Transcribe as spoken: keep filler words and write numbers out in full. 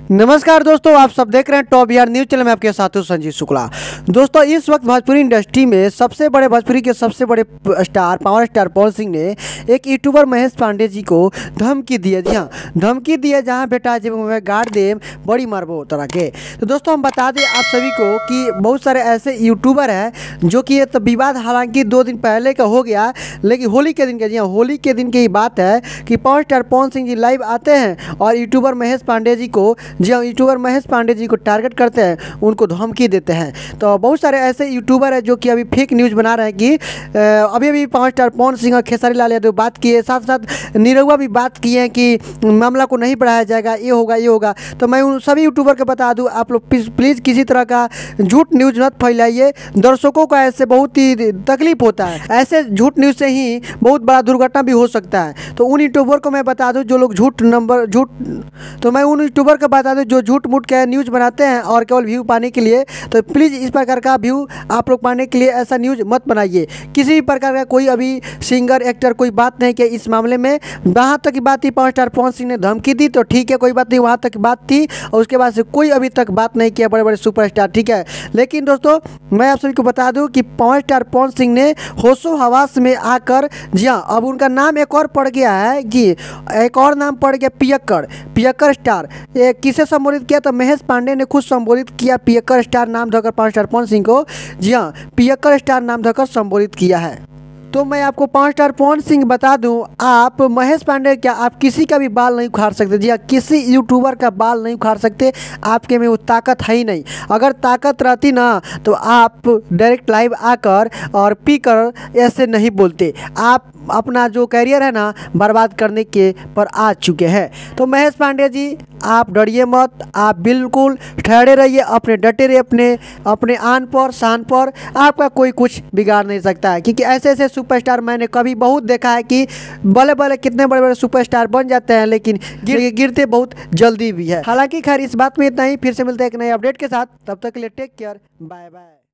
नमस्कार दोस्तों, आप सब देख रहे हैं टॉप बिहार न्यूज चैनल में आपके साथ हूं संजीव शुक्ला। दोस्तों, इस वक्त भोजपुरी इंडस्ट्री में सबसे बड़े भोजपुरी के सबसे बड़े star power star Pawan Singh ने एक यूट्यूबर महेश पांडे जी को धमकी दी है। जी हाँ, धमकी दी है, जहां बेटा जब मैं गाड़ दे बड़ी मारबो तरह के। तो दोस्तों, हम बता दें आप सभी को कि बहुत सारे ऐसे यूट्यूबर हैं जो कि ये तो विवाद हालांकि दो दिन पहले का हो गया, लेकिन होली के दिन का, जी हाँ होली के दिन की बात है कि power star Pawan Singh ji live आते हैं और यूट्यूबर महेश पांडे जी को जी हाँ यूट्यूबर महेश पांडे जी को टारगेट करते हैं, उनको धमकी देते हैं। तो बहुत सारे ऐसे यूट्यूबर हैं जो कि अभी फेक न्यूज़ बना रहे हैं कि अभी अभी पावर स्टार पवन सिंह और खेसारी लाल यादव बात किए, साथ साथ निरहुआ भी बात किए हैं कि मामला को नहीं बढ़ाया जाएगा, ये होगा ये होगा। तो मैं उन सभी यूट्यूबर को बता दूँ, आप लोग प्लीज़ किसी तरह का झूठ न्यूज़ मत फैलाइए। दर्शकों को ऐसे बहुत ही तकलीफ होता है, ऐसे झूठ न्यूज़ से ही बहुत बड़ा दुर्घटना भी हो सकता है। तो उन यूट्यूबर को मैं बता दूँ जो लोग झूठ नंबर झूठ तो मैं उन यूट्यूबर को बता दूं जो झूठ मूठ के न्यूज़ बनाते हैं और केवल व्यू पाने के लिए। तो प्लीज़ इस प्रकार का व्यू आप लोग पाने के लिए ऐसा न्यूज़ मत बनाइए। किसी भी प्रकार का कोई अभी सिंगर एक्टर कोई बात नहीं किया इस मामले में। वहाँ तक की बात थी, पावर स्टार पवन सिंह ने धमकी दी तो ठीक है, कोई बात नहीं, वहाँ तक बात थी और उसके बाद से कोई अभी तक बात नहीं किया बड़े बड़े सुपरस्टार, ठीक है। लेकिन दोस्तों, मैं आप सभी को बता दूँ कि पावर स्टार पवन सिंह ने होशो हवास में आकर, जी हाँ, अब उनका नाम एक और पड़ गया है जी, एक और नाम पड़ गया पियक्कड़ पियक्कड़ स्टार। किसे संबोधित किया तो महेश पांडे ने खुद संबोधित किया पियक्कड़ स्टार नाम धोकर पावर स्टार पवन सिंह को, जी हाँ, पियक्कड़ स्टार नाम धोकर संबोधित किया है। तो मैं आपको पावर स्टार पवन सिंह बता दूं, आप महेश पांडे क्या आप किसी का भी बाल नहीं उखाड़ सकते। जी हाँ, किसी यूट्यूबर का बाल नहीं उखाड़ सकते, आपके में वो ताकत है ही नहीं। अगर ताकत रहती ना तो आप डायरेक्ट लाइव आकर और पी कर ऐसे नहीं बोलते। आप अपना जो करियर है ना बर्बाद करने के पर आ चुके हैं। तो महेश पांडे जी, आप डरिए मत, आप बिल्कुल ठहरे रहिए, अपने डटे रहिए अपने अपने आन पर शान पर। आपका कोई कुछ बिगाड़ नहीं सकता है, क्योंकि ऐसे ऐसे सुपरस्टार मैंने कभी बहुत देखा है कि बड़े बड़े कितने बड़े बड़े सुपरस्टार बन जाते हैं, लेकिन गिर गिरते बहुत जल्दी भी है। हालांकि खैर इस बात में इतना ही, फिर से मिलते हैं एक नए अपडेट के साथ, तब तक के लिए टेक केयर, बाय बाय।